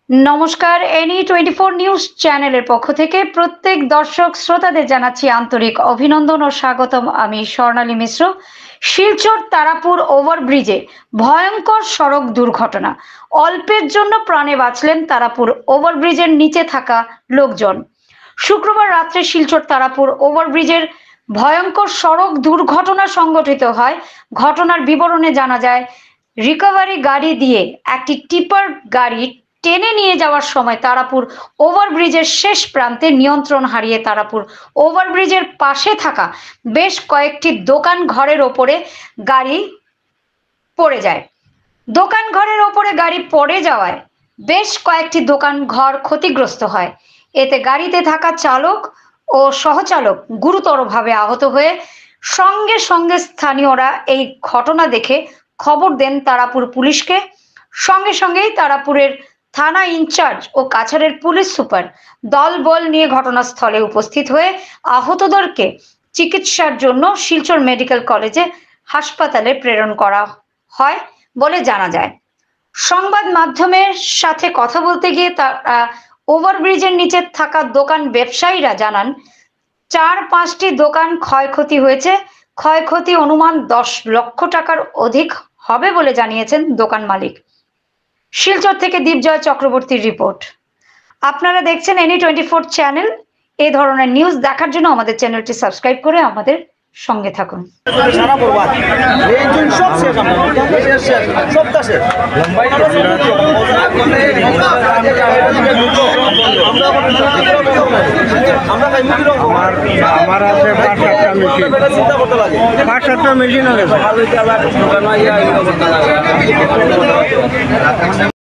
নমস্কার, NE24 news চ্যানেলের পক্ষ থেকে প্রত্যেক দর্শক শ্রোতাদের জানাচ্ছি আন্তরিক অভিনন্দন ও স্বাগতম। আমি স্বর্ণালী মিশ্র। শিলচর তারাপুর ওভারব্রিজে ভয়ঙ্কর সড়ক দুর্ঘটনা, অল্পের জন্য প্রাণে বাঁচলেন তারাপুর ওভারব্রিজের নিচে থাকা লোকজন। শুক্রবার রাত্রে শিলচর তারাপুর ওভারব্রিজের ভয়ঙ্কর সড়ক দুর্ঘটনা সংঘটিত হয়। ঘটনার বিবরণে জানা যায়, রিকভারি গাড়ি দিয়ে একটি টিপার গাড়ি টেনে নিয়ে যাওয়ার সময় তারাপুর ওভারব্রিজের শেষ প্রান্তে নিয়ন্ত্রণ হারিয়ে তারাপুর ওভারব্রিজের পাশে থাকা বেশ কয়েকটি দোকান ঘরের ওপরে গাড়ি পড়ে যায়। দোকান ঘরের ওপরে গাড়ি পড়ে যাওয়ায় বেশ কয়েকটি দোকান ঘর ক্ষতিগ্রস্ত হয়। এতে গাড়িতে থাকা চালক ও সহচালক গুরুতরভাবে আহত হয়ে সঙ্গে সঙ্গে স্থানীয়রা এই ঘটনা দেখে খবর দেন তারাপুর পুলিশকে। সঙ্গে সঙ্গেই তারাপুরের থানা ইনচার্জ ও কাছাড়ের পুলিশ সুপার দলবল নিয়ে ঘটনাস্থলে উপস্থিত হয়ে আহতদেরকে চিকিৎসার জন্য শিলচর মেডিকেল কলেজে হাসপাতালে প্রেরণ করা হয় বলে জানা যায়। সংবাদ মাধ্যমের সাথে কথা বলতে গিয়ে তারা ওভারব্রিজের নিচে থাকা দোকান ব্যবসায়ীরা জানান, 4-5টি দোকান ক্ষয়ক্ষতি হয়েছে। ক্ষয়ক্ষতি অনুমান 10 লক্ষ টাকার অধিক হবে বলে জানিয়েছেন দোকান মালিক। শিলচর থেকে দীপজয় চক্রবর্তীর রিপোর্ট। আপনারা দেখছেন NE24 চ্যানেল। এই ধরনের নিউজ দেখার জন্য আমাদের চ্যানেলটি সাবস্ক্রাইব করে আমাদের সঙ্গে থাকুন। আমার আছে 5-7টা মেশিন আছে।